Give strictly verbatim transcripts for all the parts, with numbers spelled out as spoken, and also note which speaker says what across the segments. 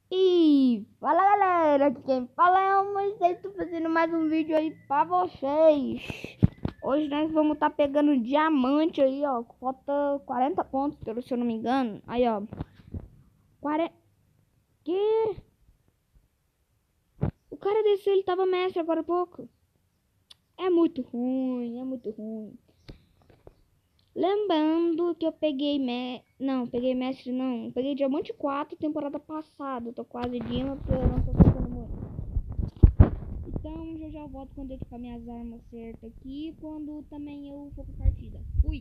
Speaker 1: E fala galera, aqui quem fala é o Moisés, tô fazendo mais um vídeo aí pra vocês. Hoje nós vamos estar tá pegando diamante aí, ó. Falta quarenta pontos, pelo se eu não me engano. Aí, ó. quarenta. Que? O cara desceu, ele tava mestre agora há pouco. É muito ruim, é muito ruim. Lembrando que eu peguei me... Não, peguei mestre não. Peguei diamante quatro temporada passada. Eu tô quase dima porque eu não tô fazendo muito. Então já já volto quando eu tiver minhas armas certas aqui. Quando também eu for pra partida. Fui!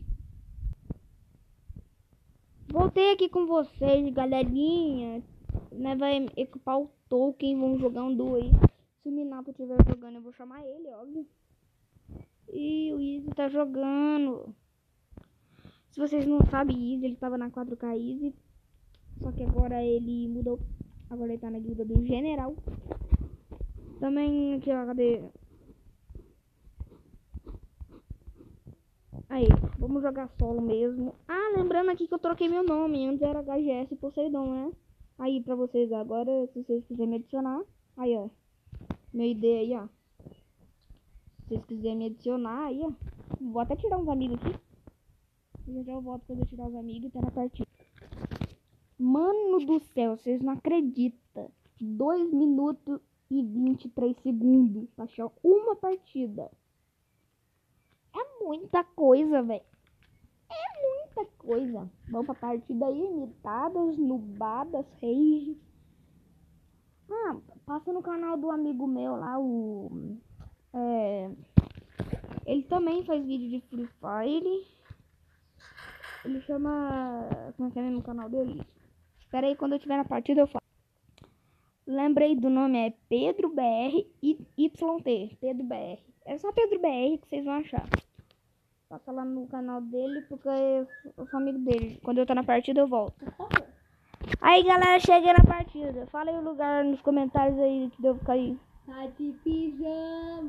Speaker 1: Voltei aqui com vocês, galerinha. Né, vai equipar o token. Vamos jogar um duo aí. Se o Minato estiver jogando, eu vou chamar ele, óbvio. E o Easy tá jogando. Se vocês não sabem, Easy, ele tava na quatro K Easy. Só que agora ele mudou. Agora ele tá na guilda do general. Também aqui, ó, cadê? Aí, vamos jogar solo mesmo. Ah, lembrando aqui que eu troquei meu nome. Antes era H G S Poseidon, né? Aí, pra vocês agora, se vocês quiserem me adicionar. Aí, ó. Meu I D aí, ó. Se vocês quiserem me adicionar, aí, ó. Vou até tirar uns amigos aqui. Já já eu volto quando eu tirar os amigos e tá na partida. Mano do céu, vocês não acreditam. dois minutos e vinte e três segundos pra achar uma partida. É muita coisa, velho. É muita coisa. Vamos pra partida aí, imitadas, nubadas, rage. Ah, passa no canal do amigo meu lá, o... É... Ele também faz vídeo de Free Fire. Ele chama... Como é que é mesmo o canal dele? Espera aí, quando eu tiver na partida eu falo. Lembrei do nome, é Pedro B R Y T. Pedro B R. É só Pedro B R que vocês vão achar. Passa lá no canal dele, porque eu sou amigo dele. Quando eu tô na partida eu volto. Aí galera, cheguei na partida. Fala aí o lugar nos comentários aí que deu cair.
Speaker 2: Tá de pijama.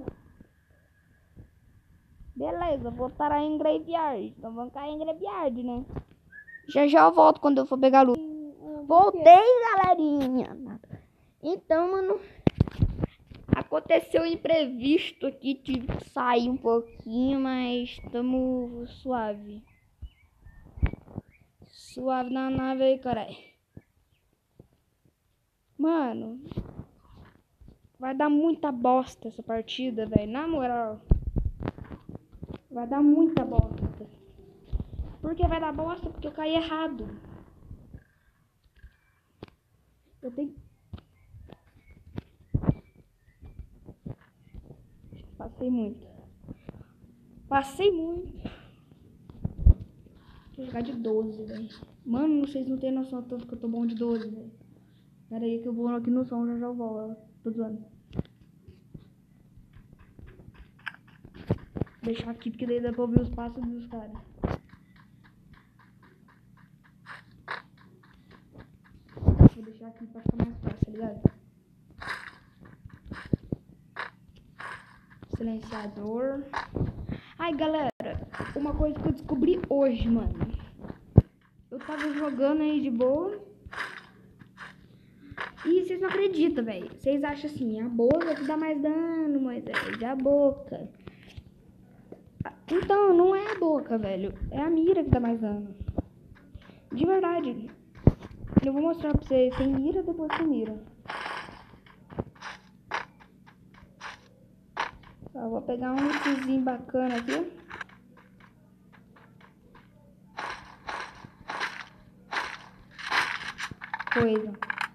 Speaker 1: Beleza, vou parar em Graveyard. Então vamos cair em Graveyard, né? Já já eu volto quando eu for pegar a luz. Voltei, galerinha. Então, mano, aconteceu um imprevisto aqui, tive que sair um pouquinho, mas estamos suave. Suave na nave aí, caralho. Mano, vai dar muita bosta essa partida, velho. Na moral, vai dar muita bosta. Por que vai dar bosta? Porque eu caí errado. Eu tenho... Passei muito. Passei muito. Vou jogar de doze, velho. Mano, vocês não tem noção tanto que eu tô bom de doze, velho. Pera aí que eu vou aqui no som, já já volto. Tô zoando. Vou deixar aqui porque daí dá pra ouvir os passos dos caras. Vou deixar aqui pra ficar mais fácil, tá ligado? Silenciador. Ai, galera, uma coisa que eu descobri hoje, mano. Eu tava jogando aí de boa. E vocês não acreditam, velho. Vocês acham assim, a boca que dá mais dano, Moisés. A boca. Então, não é a boca, velho. É a mira que dá mais dano. De verdade. Eu vou mostrar pra vocês. Sem mira, depois sem mira. Ó, vou pegar um itzinho bacana aqui. Coisa.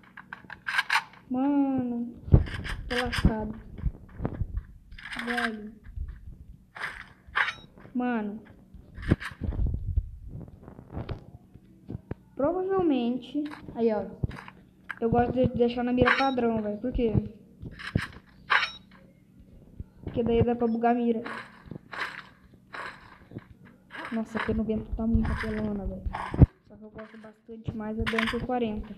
Speaker 1: Mano, tô lascado. Velho. Mano. Provavelmente. Aí, ó. Eu gosto de deixar na mira padrão, velho. Por quê? Porque daí dá pra bugar a mira. Nossa, a P noventa tá muito apelona, velho. Só que eu gosto bastante mais é da M P quarenta.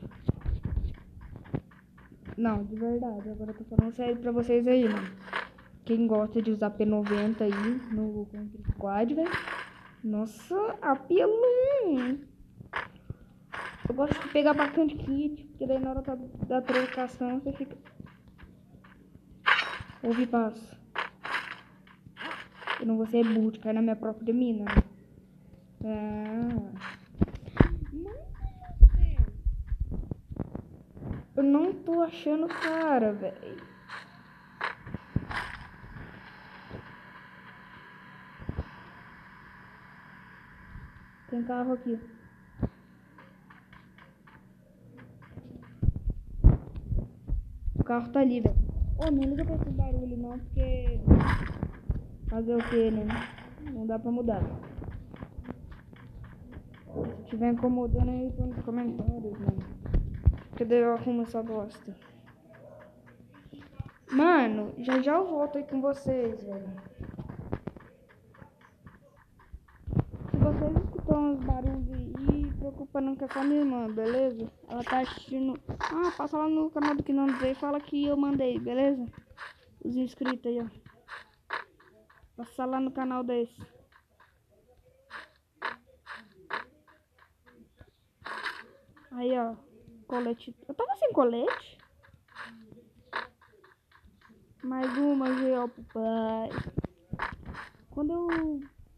Speaker 1: Não, de verdade. Agora eu tô falando sério pra vocês aí, mano. Quem gosta de usar P noventa aí no Squad, velho. Nossa, apelão. Eu gosto de pegar bastante kit. Que daí na hora da, da trocação você fica... Ouve passo. Eu não vou ser burro de cair na minha própria mina. Ah. Eu não tô achando o cara, velho. Tem carro aqui. O carro tá ali, velho. Ô, não liga pra esse barulho não, porque... Fazer o que, né? Não dá pra mudar. Se estiver incomodando aí, põe nos comentários, mano. Que daí eu arrumo essa bosta. Mano, já já eu volto aí com vocês, velho. Se vocês escutam uns barulhos aí, preocupa não que é com a minha irmã, beleza? Ela tá assistindo... Ah, passa lá no canal do Que Não Dizer e fala que eu mandei, beleza? Os inscritos aí, ó. Passa lá no canal desse. Aí, ó. Colete. Eu tava sem colete? Mais uma gel pro pai. Quando eu...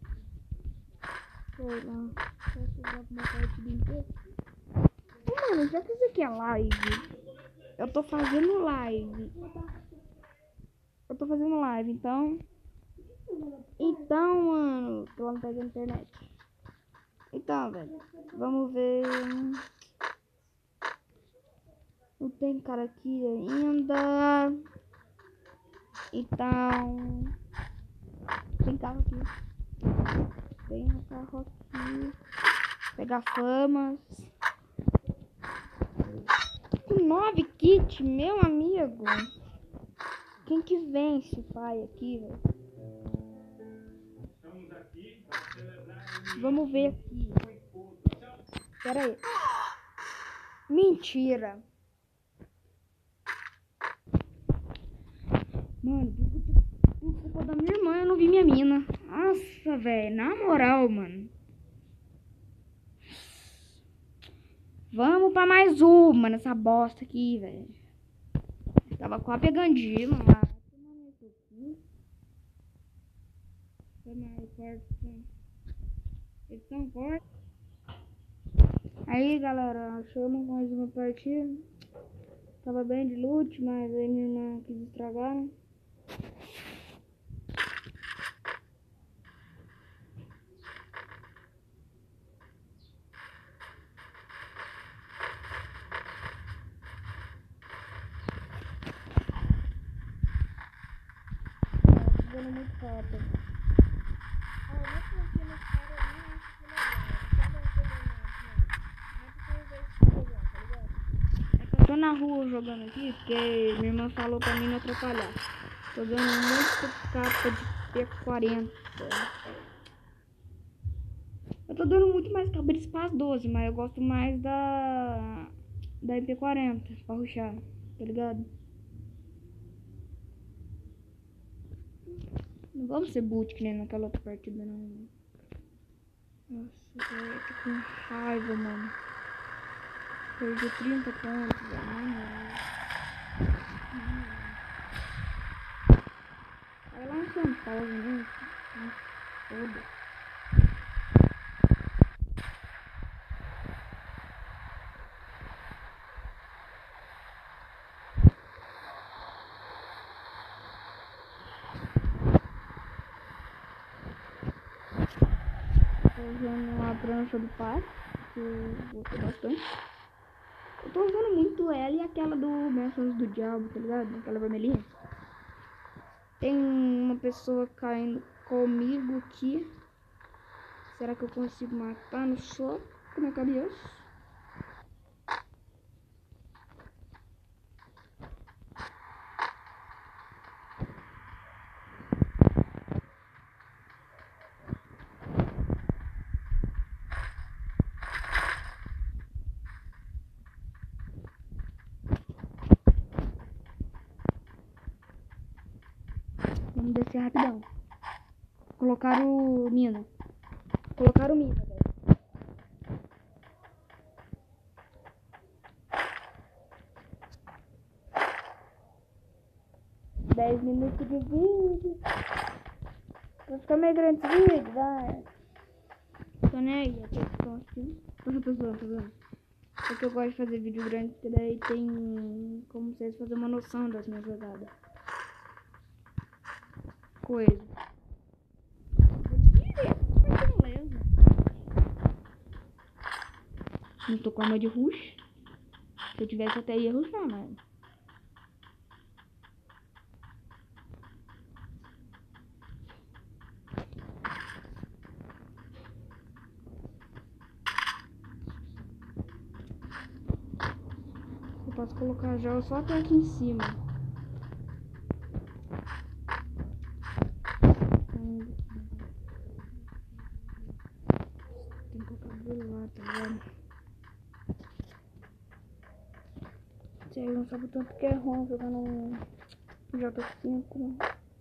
Speaker 1: Sei lá. Posso usar uma partida inteira? Ô, mano, já que isso aqui é live. Eu tô fazendo live. Eu tô fazendo live, então... Então, mano... Tô não pegando internet. Então, velho. Vamos ver... Não tem cara aqui ainda. Então... Tem carro aqui. Tem um carro aqui. Pegar famas. Com nove kits, meu amigo. Quem que vence, pai, aqui, velho? Vamos ver aqui. Pera aí. Mentira. Mano, por culpa da minha irmã, eu não vi minha mina. Nossa, velho. Na moral, mano. Vamos pra mais uma nessa bosta aqui, velho. Tava quase pegando Dima lá. Eles estão fortes. Aí, galera, achamos mais uma partida. Tava bem de loot, mas aí minha irmã quis estragar, né? Tá dando muito falta. Ah, eu vou confiar nesse cara aí, né? Eu tô na rua jogando aqui, porque minha irmã falou pra mim não atrapalhar. Tô dando muito capa de P quarenta. Eu tô dando muito mais capa de espaço doze, mas eu gosto mais da da M P quarenta pra rushar, tá ligado? Não vamos ser boot que nem naquela outra partida, não. Nossa, eu tô com raiva, mano. Perdi trinta pontos, velho. Vai lá em São Paulo, né? Foda. Tô usando a prancha do par, que eu gostei bastante. Eu tô usando muito ela e aquela do Menções do Diabo, tá ligado? Aquela vermelhinha. Tem uma pessoa caindo comigo aqui. Será que eu consigo matar no soco na cabeça? Vamos descer rapidão. Colocaram mina. Colocaram mina, velho. dez minutos de vídeo. Vai ficar meio grande esse vídeo, vai. Tô nem aí, eu tô aqui. Outra pessoa, tá vendo? Porque eu gosto de fazer vídeo grande, porque daí tem como vocês fazerem uma noção das minhas jogadas. Coisa. Beleza. Não tô com arma de rush. Se eu tivesse até ia rushar, mas... eu posso colocar já só até aqui em cima. Tem que colocar do lado, tá vendo? Vocês não sabem o tanto que é ruim jogar no J cinco.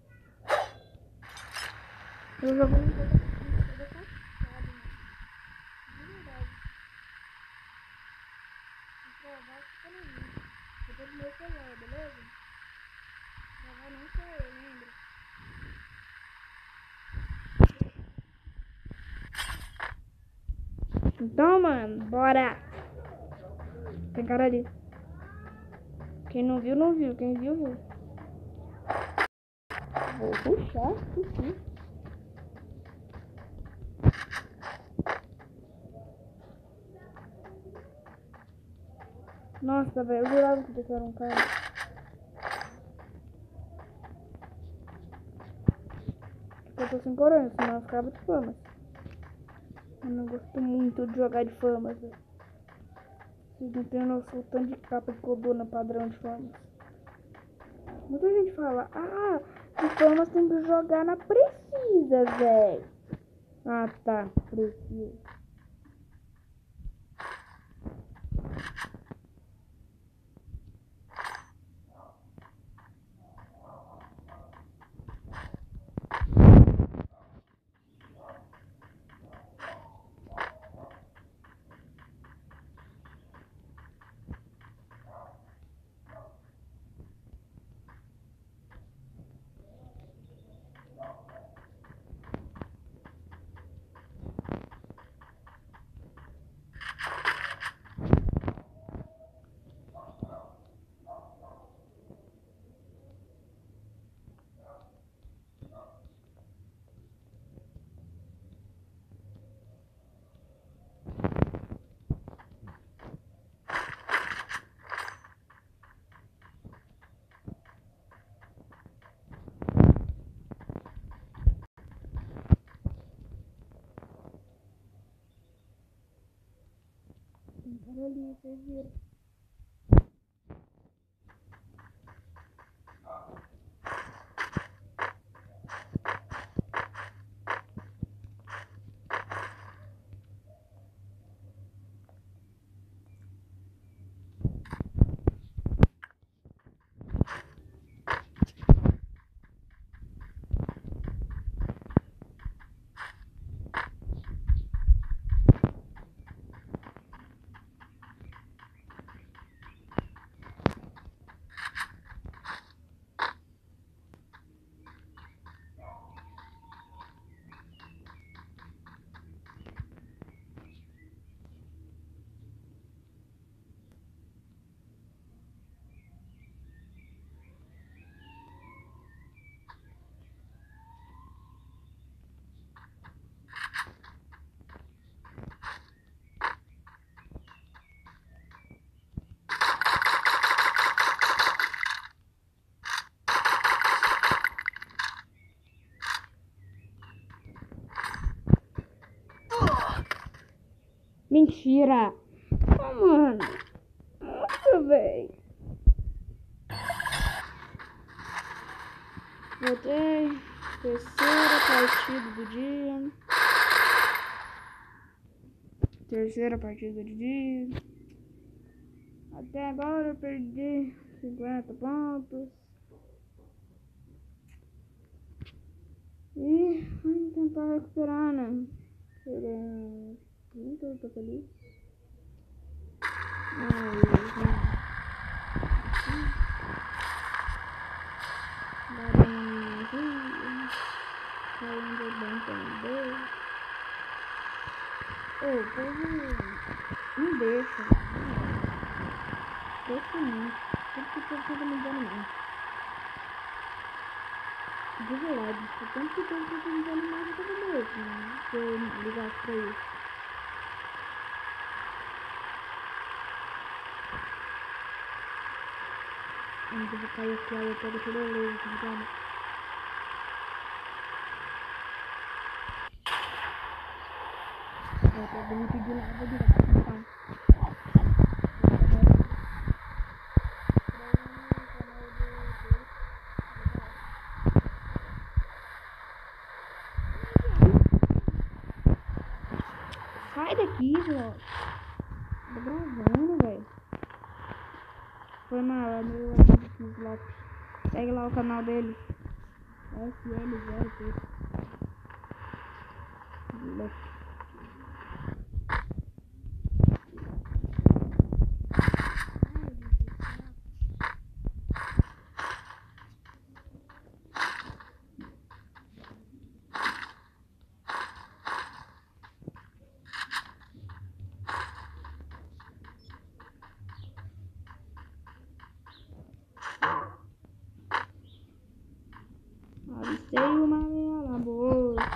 Speaker 1: Eu jogo no J cinco. Depois do meu celular, beleza? Gravar não sou eu, lembra? Então, mano, bora! Tem cara ali. Quem não viu, não viu. Quem viu, viu. Vou puxar, puxar. Nossa, velho, eu jurava que isso era um cara. Eu tô sem coragem, senão eu ficava de famas. Eu não gosto muito de jogar de famas, velho. Vocês não têm noção do tanto de capa de coluna padrão de famas. Muita gente fala, ah, de famas tem que jogar na precisa, velho. Ah, tá, precisa. Tem cara ali, vocês viram. Mentira! Oh, mano! Nossa, véi! Voltei. Terceira partida do dia. Terceira partida do dia. Até agora eu perdi cinquenta pontos. E vamos tentar recuperar, né? Será... Muito eu tô feliz. Ai, entender. Ô, o povo não deixa. Deixa muito. Tudo que o povo fica me desanimando. De verdade, o tanto que o povo fica me desanimando, eu tava morto, né? Se eu ligasse pra isso. Onde eu vou cair aqui, aí eu pego toda a luz, tá ligado? Eu tô bonito de lava direto, então. Sai daqui, João. Tô gravando, velho. Foi mal, é meu amigo Lopes. Segue lá o canal dele. S L zero P. Lopes. Avistei uma minha na bolsa.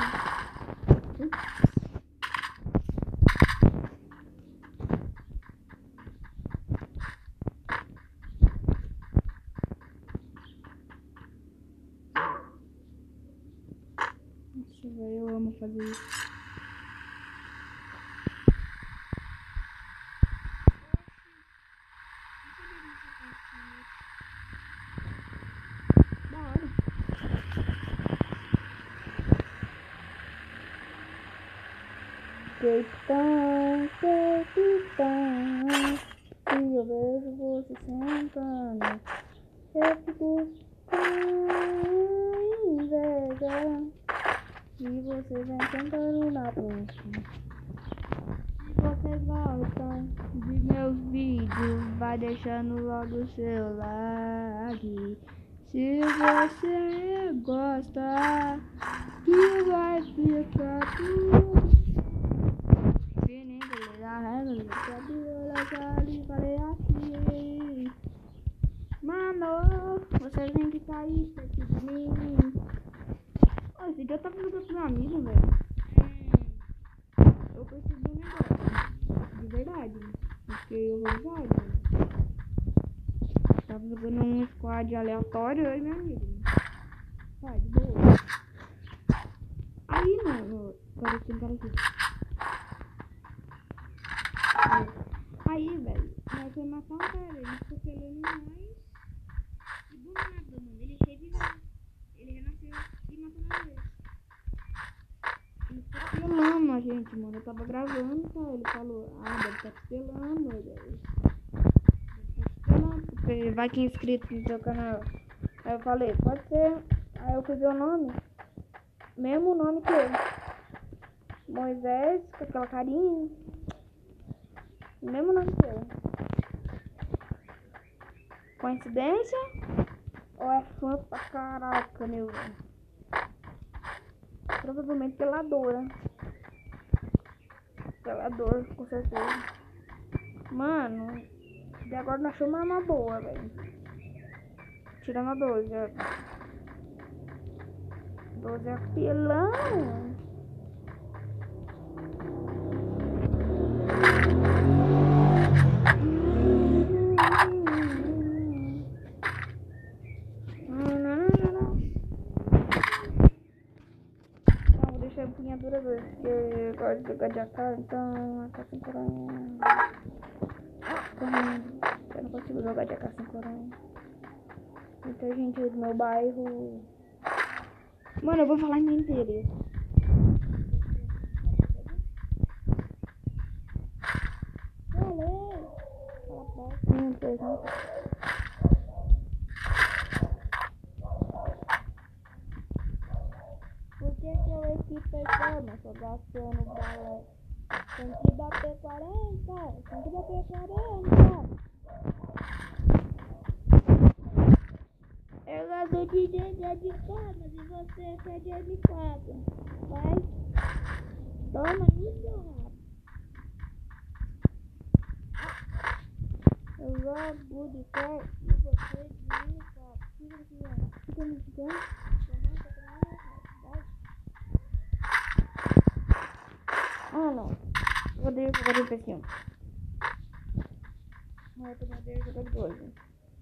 Speaker 1: Nossa, velho, eu amo fazer isso. Da hora. Questão, questão. Se eu vejo você sentando, eu fico com inveja. E você vem sentando na ponte. Se você gosta de meus vídeos, vai deixando logo o seu like. Se você gosta, que vai ficar tudo. Mano, você tem que sair perto de mim. Ô, esse dia eu tava jogando com meu amigo, velho. Eu percebi um negócio. De verdade. Fiquei horrorizado. Tava jogando um squad aleatório, eu e meu amigo. Tá, de boa. Aí, mano, cara, tem cara aqui. Aí, velho, nós foi matar um cara, ele ficou pelando nós. E do nada, mano, ele reviveu. Ele renasceu e matou nós dois. Ele ficou pelando a gente, mano. Eu tava gravando, tá? Ele falou, ah, deve estar te pelando, velho. Deve estar te pelando, porque vai que é inscrito no seu canal. Aí eu falei, pode ser. Aí eu fui ver o nome. Mesmo nome que ele. Moisés, com aquela carinha. Mesmo nome que eu. Coincidência? Ou é fã pra caraca, meu velho? Provavelmente peladora. Pelador, com certeza. Mano, de agora nós achamos uma arma boa, velho. Tirando a doze, ó. doze é apelão. Empunhadura dois, porque eu gosto de jogar de A K, então A K sem coronha. Eu não consigo jogar de A K sem coronha. Muita gente do meu bairro. Mano, eu vou falar em meu interesse. Valeu! Fala próximo, não pergunta. Por que seu equipe performance? Eu gastando bala. Tem que bater quarenta. Tem que bater quarenta. Eu do D J é de fadas e você pede é de fadas. Vai. Toma aí, seu rabo. Eu jogo de pé e você de fato. Fica aqui, ó. Fica me ficando. Ah, não. Eu odeio jogar de P C. Mas eu também odeio jogar de dois.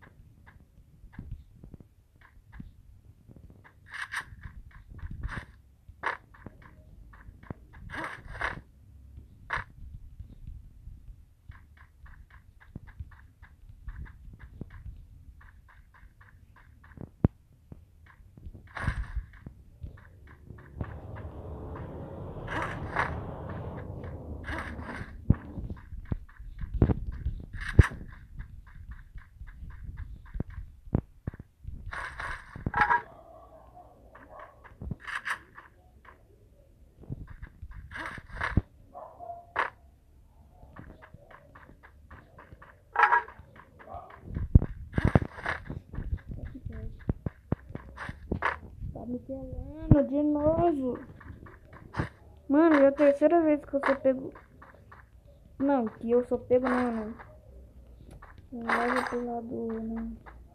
Speaker 1: Tá me pelando de novo. Mano, é a terceira vez que eu sou pego. Não, que eu sou pego não, né? Não leva pro lado, né?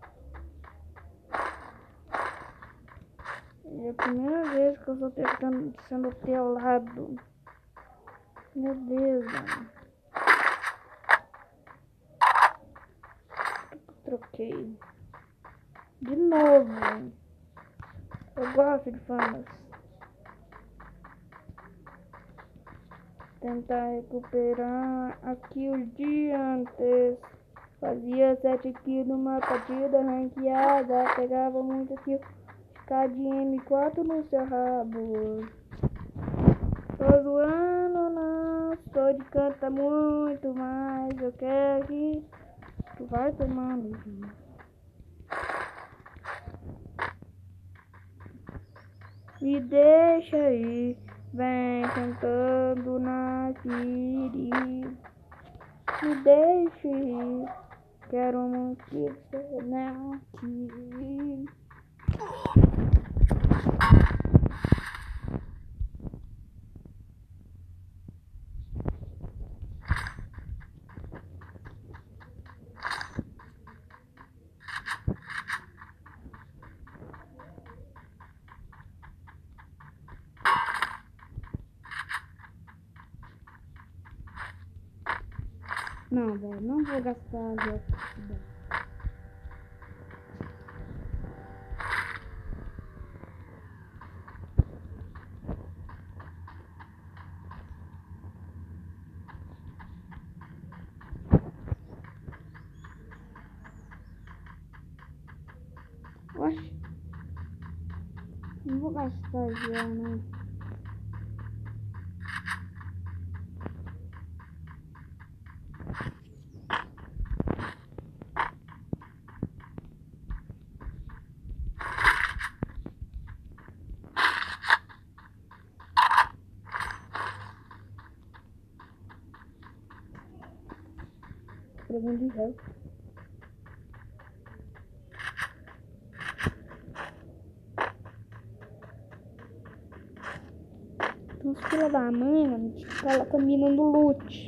Speaker 1: É a primeira vez que eu sou pego sendo pelado. Meu Deus, mano. Troquei. De novo. Eu gosto de famas. Tentar recuperar aqui os dias antes. Fazia sete kills numa partida ranqueada. Pegava muito kill. K de M quatro no seu rabo. Tô zoando, não. Tô de canta muito mais. Eu quero que tu vai tomando. Me deixa aí. Vem cantando na Siri. Me deixa aí. Quero muito que você não aqui. Não, velho, não vou gastar de eletricidade. Oxe, não vou gastar já, não. Problema de réu. Então, os filha da mãe, mano, fica lá combinando loot.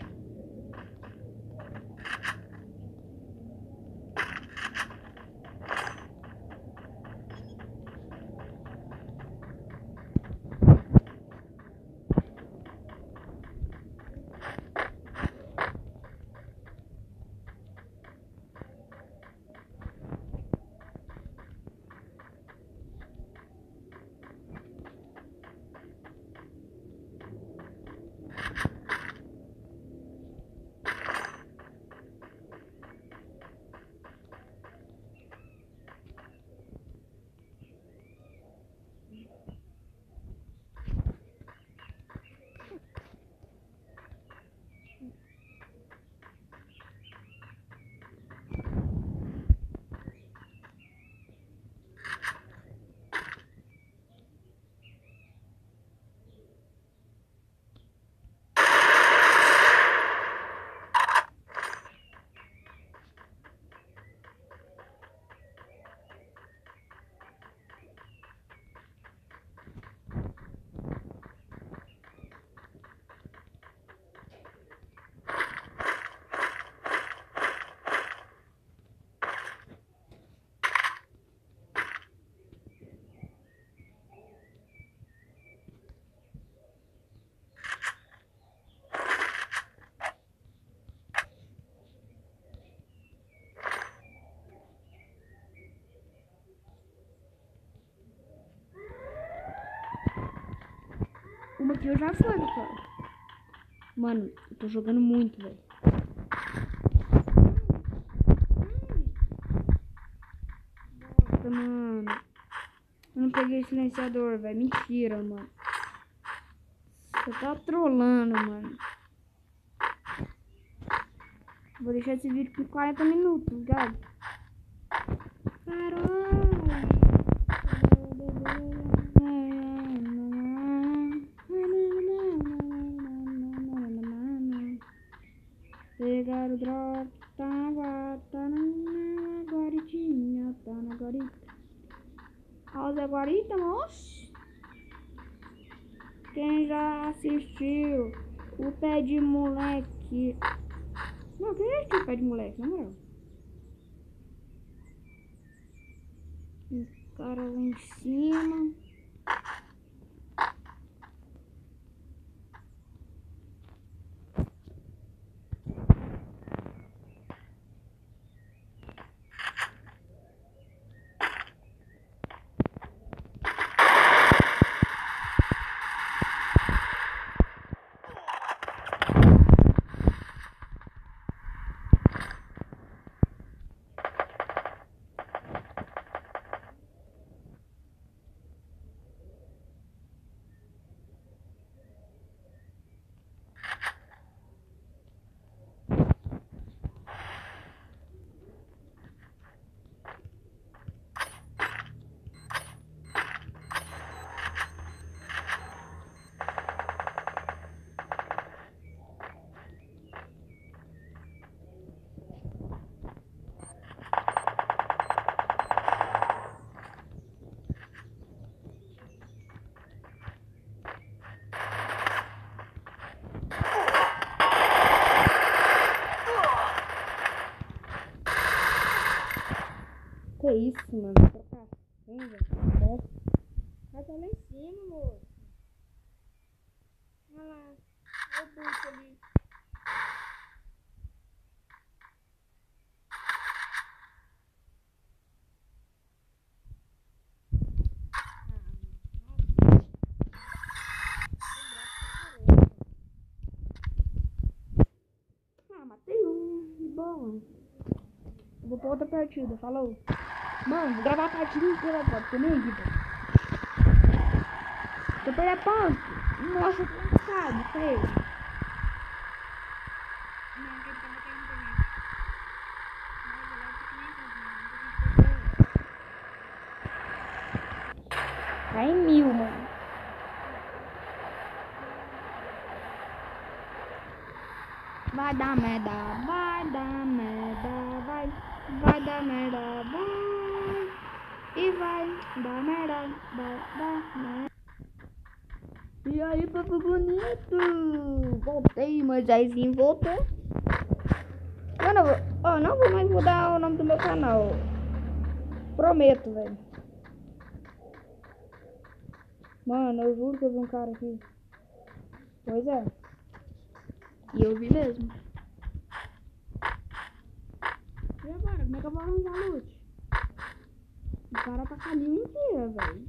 Speaker 1: kill já foi, pessoal. Mano, eu tô jogando muito, velho. Nossa, mano. Eu não peguei silenciador, velho. Mentira, mano. Você tá trolando, mano. Vou deixar esse vídeo com quarenta minutos, ligado? Pegar o drop, tá na guarda, tá na guaritinha, tá na guarita. Rosa guarita, moço. Quem já assistiu o pé de moleque? Não, quem já assistiu o pé de moleque, na moral? O cara lá em cima. Que isso, mano? Trocação, velho. Vai tá lá em cima, moço. Olha lá. Olha o bucho ali. Ah, matei um. De boa. Eu vou pra outra partida. Falou. Mano, vou gravar a partida inteira agora, porque eu nem vi, velho. Se eu perder ponto, nossa, eu tô cansado, feio. Não, que tá na internet. Mas eu acho que nem tá. Tá em mil, mano. Vai dar merda, vai dar merda, vai, vai dar merda, vai. E vai dar merda, vai dar merda. E aí, papo bonito? Voltei, Moisésinho voltou. Eu não vou, ó, não vou mais mudar o nome do meu canal. Prometo, velho. Mano, eu juro que eu vi um cara aqui. Pois é. E eu vi mesmo. E agora? Como é que eu vou arranjar loot? O cara tá com a linha inteira, velho.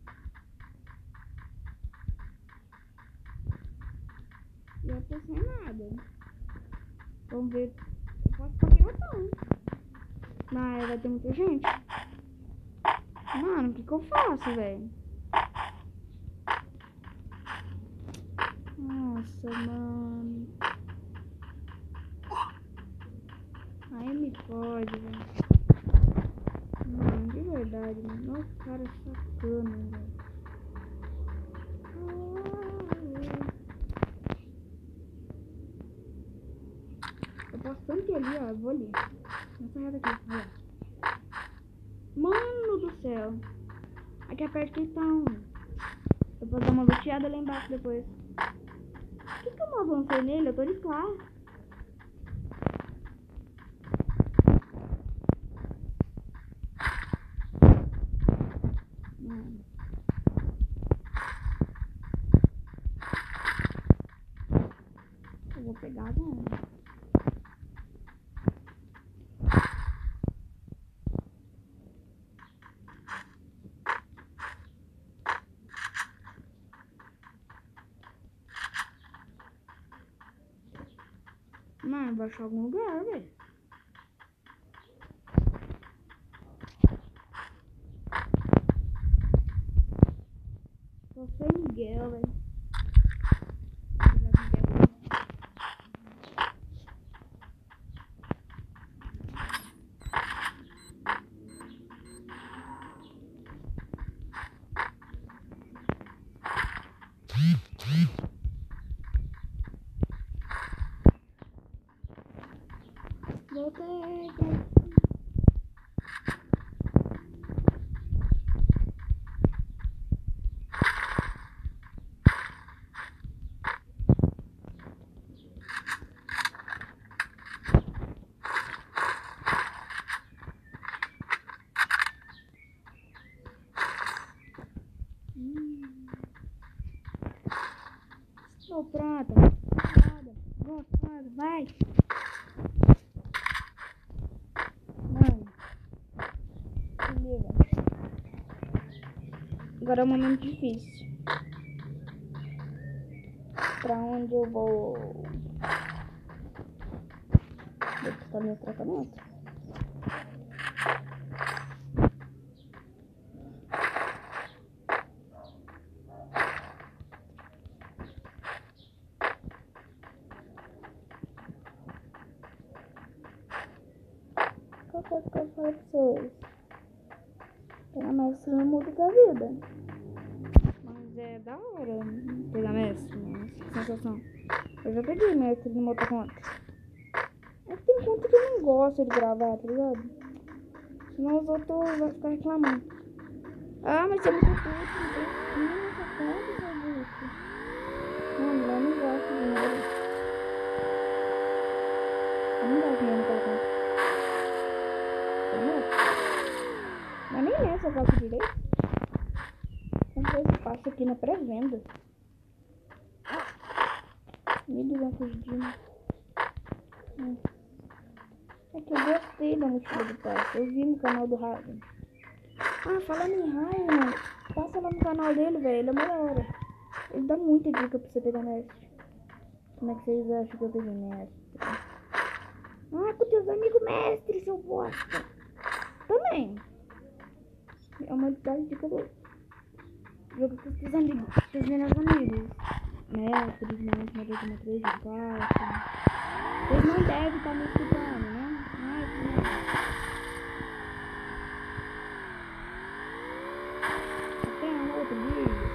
Speaker 1: E eu tô sem nada. Vamos ver. Eu posso ficar aqui no chão. Mas vai ter muita gente. Mano, o que que eu faço, velho? Nossa, mano. Aí me fode, velho. Mano, de verdade, mano. Nossa, cara sacana, velho. Eu posso tanto ir ali, ó. Eu vou ali. Nessa reta aqui, olha. Mano do céu. Aqui é perto que estão. Eu vou dar uma luteada lá embaixo depois. Por que que eu não avancei nele? Eu tô de carro. Mano. Eu vou pegar agora. Não, vai achar algum lugar, velho. Só sei Miguel, velho. Voltei. Estou pronta. Gostada. Gostada. Vai. Mano. Se liga. Agora é um momento difícil. Pra onde eu vou? Vou buscar meu tratamento. Qual coisa que eu falo pra vocês? Pegar mestre não muda da vida. Mas é da hora pegar mestre, né? Essa sensação. Eu já peguei mestre numa outra conta. É que tem conta que eu não gosto de gravar, tá ligado? Senão os outros vão ficar reclamando. Ah, mas você é muito puto, não tem skin nessa conta, seu bucho. Mano, eu não gosto de dinheiro. Eu não gosto mesmo daquela conta. Mas nem nessa eu faço direito. Comprei espaço aqui na pré-venda. mil e duzentos dias. Hum. É que eu gostei da mochila do passe. Eu vi no canal do Raven. Ah, falando em Raven, passa lá no canal dele, velho. Ele é uma da hora. Ele dá muita dica pra você pegar mestre. Como é que vocês acham que eu peguei mestre? Ah, com teus amigos mestres, seu bosta. Também. É uma das dicas dele. Joga com seus amigos, seus melhores amigos. Mestres, mestres, mestres, mestres, de quarto. Vocês não devem estar me escutando, né? Mas, né? Até um outro vídeo.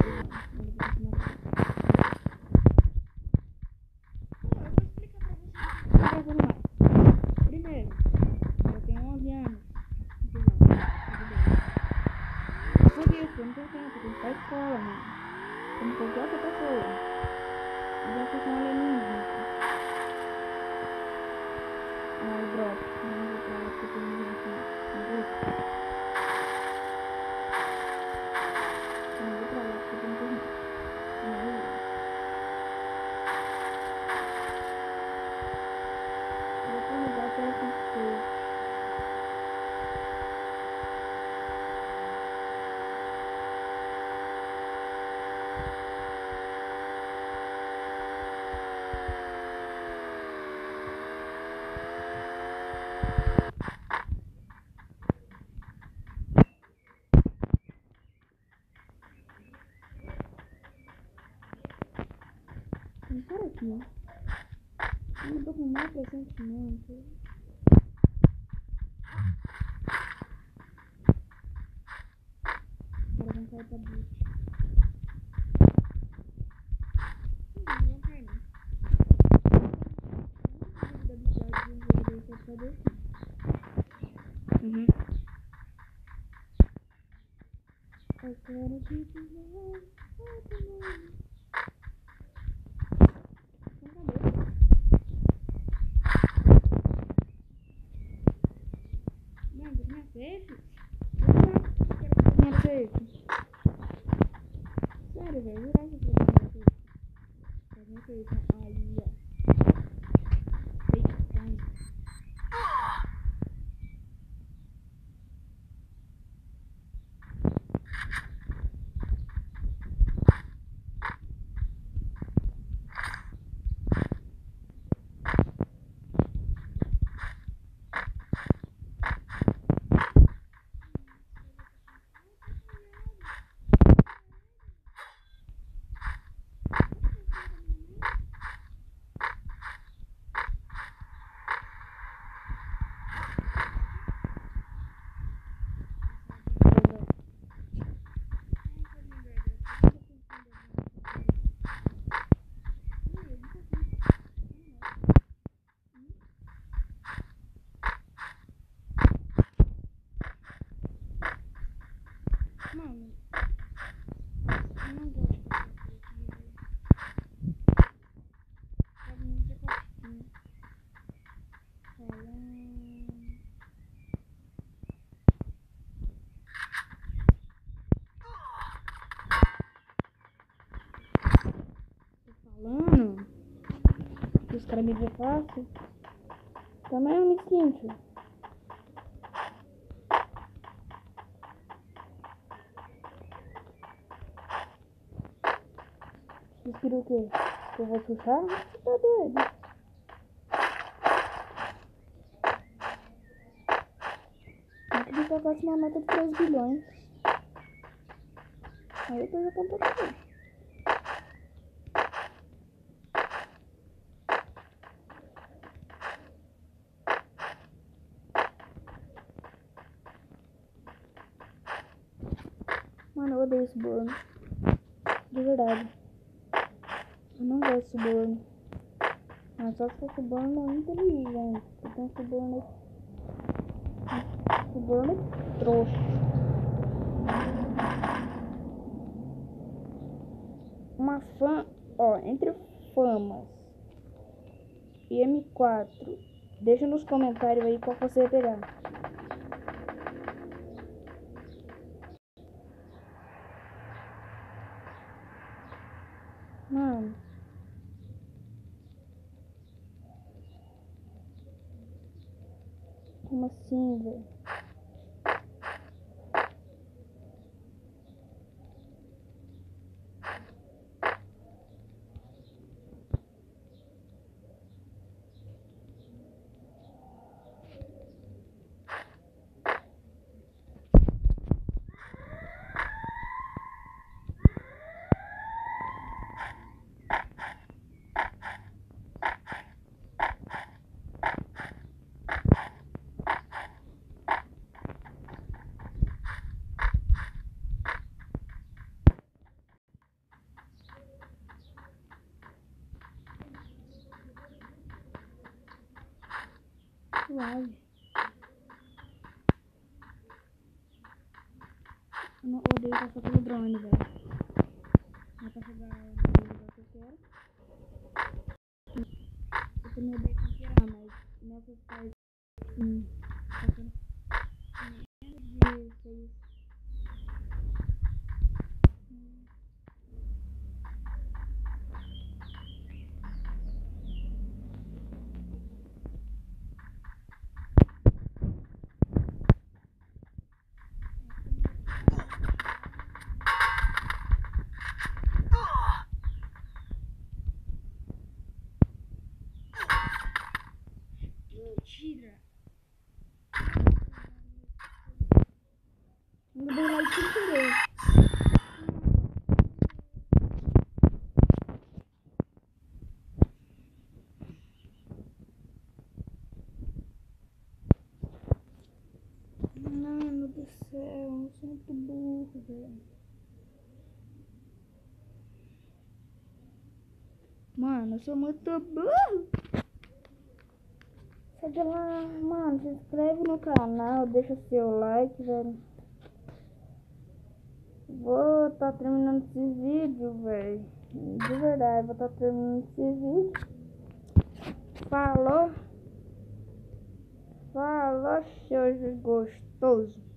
Speaker 1: Eu vou explicar pra vocês. Eu vou mais. Primeiro, eu tenho onze anos. Por isso, eu não tenho tempo, eu tenho que ir pra escola, mano. Como qualquer outra pessoa. Mas eu sou alienígena. Ah, o drop. Não vou pra lá porque eu tenho gente no grupo. Não vou pra lá porque eu tenho internet. Não é isso. Eu vou pra um lugar pra assistir. Para aqui. Eu não tô com mais pressentimento. Agora vamos sair pra boot. Não, não vai não. Uhum. Eu quero te dizer. Safe? Minha safe. Sério, velho, jurava que eu tinha safe. Mas não sei, aí, ó. Fake time. Mano, eu não gosto dessa coisa aqui, velho. Sabe, muita costinha. Falando. Tô falando que os caras me veem fácil. Também eu me sinto. Vocês queriam o quê? Que eu vou puxar? Você tá doido? Eu queria que eu tocasse uma meta de três bilhões. Aí eu tô já comprando tudo. Mano, eu odeio esse borno. De verdade. Eu não gosto desse borno. Mas só se esse borno é inteligente. Então esse borno é... Esse borno é trouxa. Uma fã... Ó, entre famas e M quatro. Deixa nos comentários aí qual você vai pegar. Mano. Como assim, velho? Suave. Eu não odeio passar pelo drone, velho. Não é pra chegar no lugar que eu quero. Eu também odeio conquerar, mas nessas partes, hum, passando menos de seis. Hum. Mentira! Não dei like sem querer. Mano do céu, eu sou muito burro, velho. Mano, eu sou muito burro. Segue lá, mano, se inscreve no canal, deixa seu like, velho. Vou tá terminando esse vídeo, velho. De verdade, vou tá terminando esse vídeo. Falou. Falou, seu gostoso.